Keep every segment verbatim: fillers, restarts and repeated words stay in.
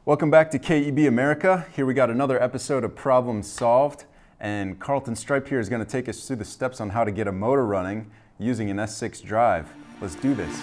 Welcome back to K E B America. Here we got another episode of Problem Solved, and Carlton Stripe here is going to take us through the steps on how to get a motor running using an S six drive. Let's do this.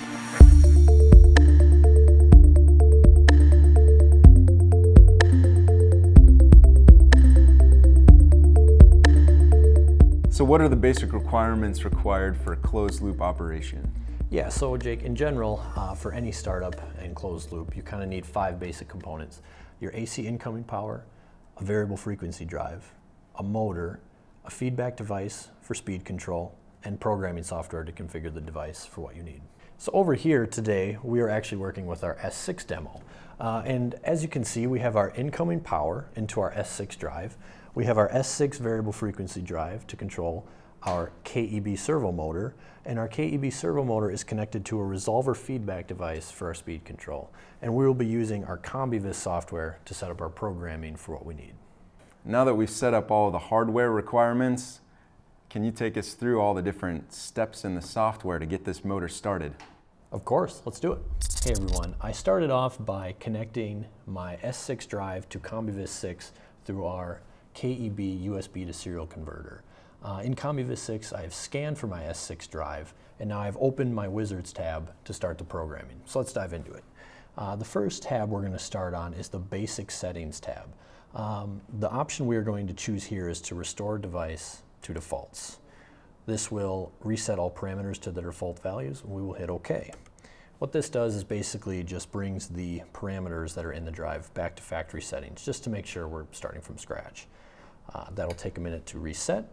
So what are the basic requirements required for a closed loop operation? Yeah, so Jake, in general, uh, for any startup and closed loop, you kind of need five basic components. Your A C incoming power, a variable frequency drive, a motor, a feedback device for speed control, and programming software to configure the device for what you need. So over here today, we are actually working with our S six demo. Uh, and as you can see, we have our incoming power into our S six drive. We have our S six variable frequency drive to control our K E B servo motor, and our K E B servo motor is connected to a resolver feedback device for our speed control. And we will be using our Combivis software to set up our programming for what we need. Now that we've set up all the hardware requirements, can you take us through all the different steps in the software to get this motor started? Of course, let's do it. Hey everyone, I started off by connecting my S six drive to Combivis six through our K E B U S B to serial converter. Uh, in Combivis six, I have scanned for my S six drive, and now I've opened my Wizards tab to start the programming. So let's dive into it. Uh, the first tab we're going to start on is the Basic Settings tab. Um, the option we are going to choose here is to restore device to defaults. This will reset all parameters to their default values, and we will hit OK. What this does is basically just brings the parameters that are in the drive back to factory settings, just to make sure we're starting from scratch. Uh, that'll take a minute to reset.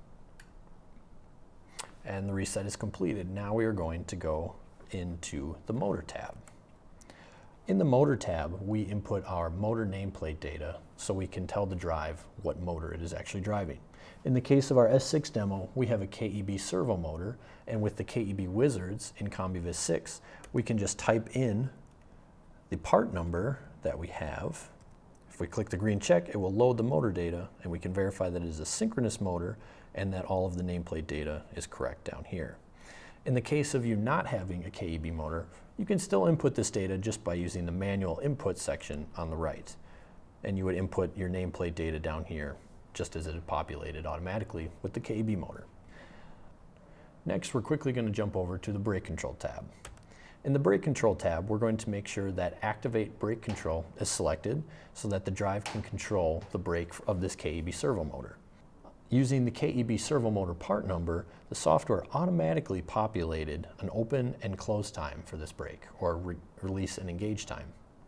And the reset is completed. Now we are going to go into the motor tab. In the motor tab, we input our motor nameplate data so we can tell the drive what motor it is actually driving. In the case of our S six demo, we have a K E B servo motor, and with the K E B Wizards in Combivis six, we can just type in the part number that we have. If we click the green check, it will load the motor data, and we can verify that it is a synchronous motor and that all of the nameplate data is correct down here. In the case of you not having a K E B motor, you can still input this data just by using the manual input section on the right. And you would input your nameplate data down here just as it is populated automatically with the K E B motor. Next, we're quickly going to jump over to the brake control tab. In the brake control tab, we're going to make sure that activate brake control is selected so that the drive can control the brake of this K E B servo motor. Using the K E B servo motor part number, the software automatically populated an open and close time for this brake, or re release and engage time.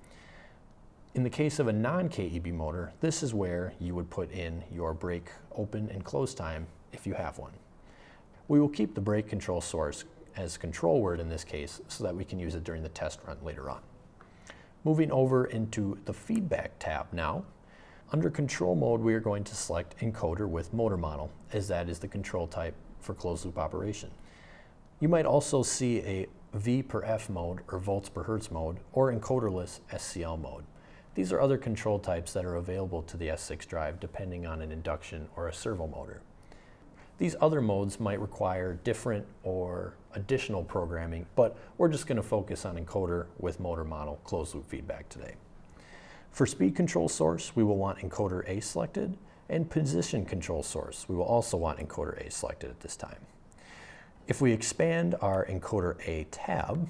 In the case of a non-K E B motor, this is where you would put in your brake open and close time if you have one. We will keep the brake control source as control word in this case so that we can use it during the test run later on. Moving over into the feedback tab now. Under control mode, we are going to select encoder with motor model, as that is the control type for closed loop operation. You might also see a V per F mode or volts per hertz mode or encoderless S C L mode. These are other control types that are available to the S six drive depending on an induction or a servo motor. These other modes might require different or additional programming, but we're just going to focus on encoder with motor model closed loop feedback today. For speed control source, we will want encoder A selected, and position control source, we will also want encoder A selected at this time. If we expand our encoder A tab,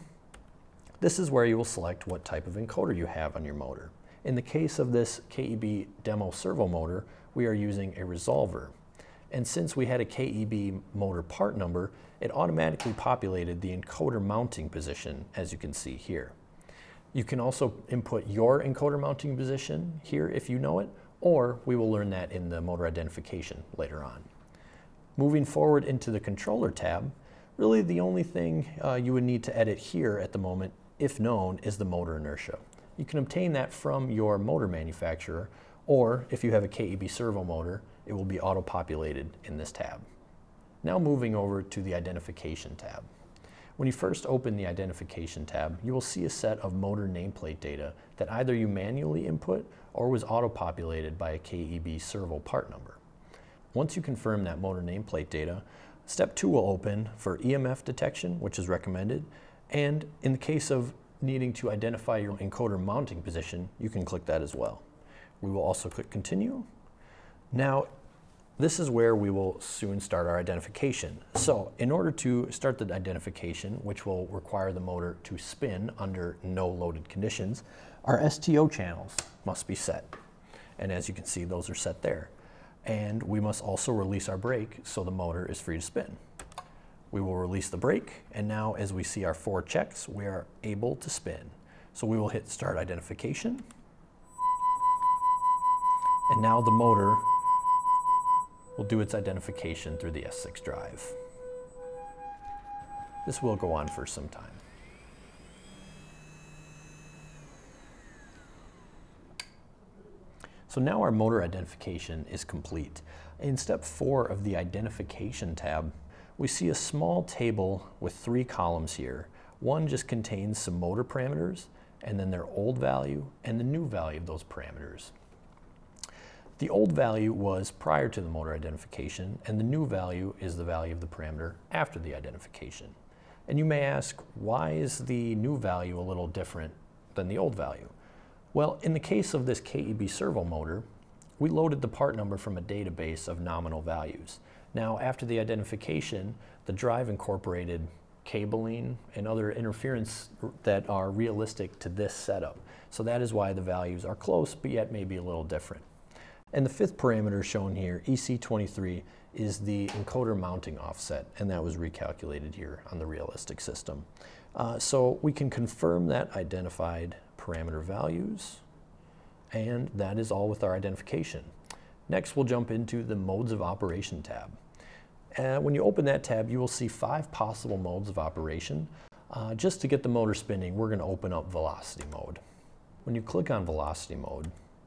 this is where you will select what type of encoder you have on your motor. In the case of this K E B demo servo motor, we are using a resolver. And since we had a K E B motor part number, it automatically populated the encoder mounting position, as you can see here. You can also input your encoder mounting position here if you know it, or we will learn that in the motor identification later on. Moving forward into the controller tab, really the only thing uh, you would need to edit here at the moment, if known, is the motor inertia. You can obtain that from your motor manufacturer, or if you have a K E B servo motor, it will be auto-populated in this tab. Now moving over to the identification tab. When you first open the identification tab, you will see a set of motor nameplate data that either you manually input or was auto-populated by a K E B servo part number. Once you confirm that motor nameplate data, step two will open for E M F detection, which is recommended, and in the case of needing to identify your encoder mounting position, you can click that as well. We will also click continue. Now, this is where we will soon start our identification. So in order to start the identification, which will require the motor to spin under no loaded conditions, our S T O channels must be set. And as you can see, those are set there. And we must also release our brake so the motor is free to spin. We will release the brake, and now as we see our four checks, we are able to spin. So we will hit start identification. And now the motor will do its identification through the S six drive. This will go on for some time. So now our motor identification is complete. In step four of the identification tab, we see a small table with three columns here. One just contains some motor parameters, and then their old value and the new value of those parameters. The old value was prior to the motor identification, and the new value is the value of the parameter after the identification. And you may ask, why is the new value a little different than the old value? Well, in the case of this K E B servo motor, we loaded the part number from a database of nominal values. Now, after the identification, the drive incorporated cabling and other interference that are realistic to this setup. So that is why the values are close, but yet maybe a little different. And the fifth parameter shown here, E C twenty-three, is the encoder mounting offset, and that was recalculated here on the realistic system. Uh, so we can confirm that identified parameter values, and that is all with our identification. Next, we'll jump into the modes of operation tab. And when you open that tab, you will see five possible modes of operation. Uh, just to get the motor spinning, we're going to open up velocity mode. When you click on velocity mode,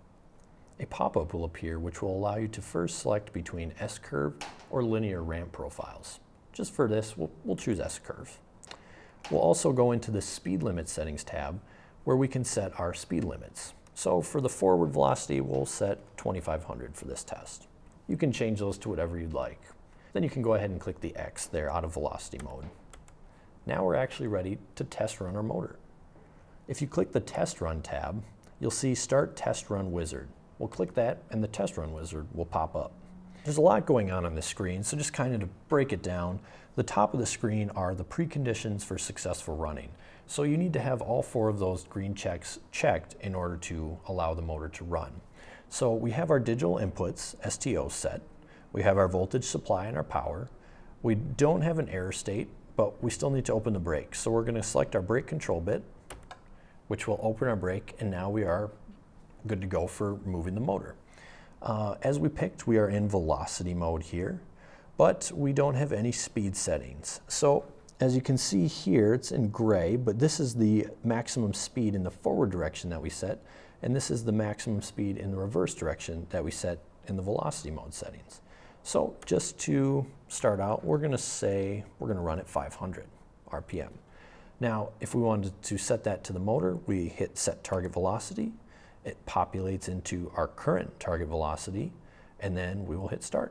a pop-up will appear which will allow you to first select between S-curve or linear ramp profiles. Just for this, we'll, we'll choose S-curve. We'll also go into the speed limit settings tab where we can set our speed limits. So for the forward velocity, we'll set twenty-five hundred for this test. You can change those to whatever you'd like. Then you can go ahead and click the X there out of velocity mode. Now we're actually ready to test run our motor. If you click the test run tab, you'll see start test run wizard. We'll click that and the test run wizard will pop up. There's a lot going on on this screen, so just kind of to break it down, the top of the screen are the preconditions for successful running. So you need to have all four of those green checks checked in order to allow the motor to run. So we have our digital inputs, S T O, set. We have our voltage supply and our power. We don't have an error state, but we still need to open the brake. So we're going to select our brake control bit, which will open our brake, and now we are good to go for moving the motor. Uh, as we picked, we are in velocity mode here, but we don't have any speed settings. So as you can see here, it's in gray, but this is the maximum speed in the forward direction that we set, and this is the maximum speed in the reverse direction that we set in the velocity mode settings. So just to start out, we're going to say we're going to run at five hundred R P M. Now, if we wanted to set that to the motor, we hit set target velocity. It populates into our current target velocity, and then we will hit start.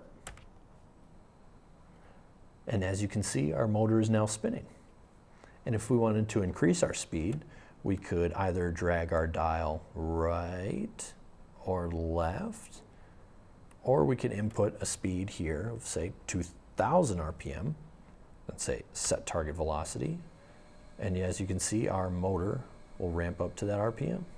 And as you can see, our motor is now spinning. And if we wanted to increase our speed, we could either drag our dial right or left, or we could input a speed here of, say, two thousand R P M. Let's say set target velocity. And as you can see, our motor will ramp up to that R P M.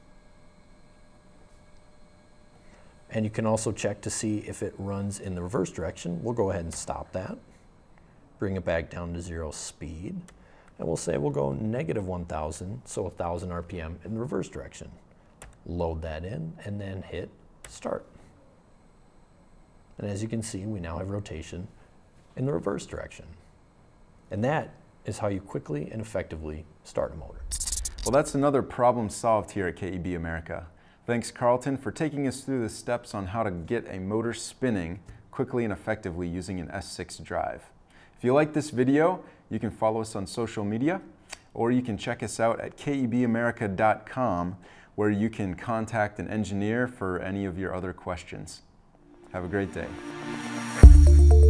And you can also check to see if it runs in the reverse direction. We'll go ahead and stop that, bring it back down to zero speed, and we'll say we'll go negative one thousand, so one thousand R P M in the reverse direction. Load that in, and then hit start. And as you can see, we now have rotation in the reverse direction. And that is how you quickly and effectively start a motor. Well, that's another problem solved here at K E B America. Thanks, Carlton, for taking us through the steps on how to get a motor spinning quickly and effectively using an S six drive. If you like this video, you can follow us on social media, or you can check us out at K E B America dot com, where you can contact an engineer for any of your other questions. Have a great day.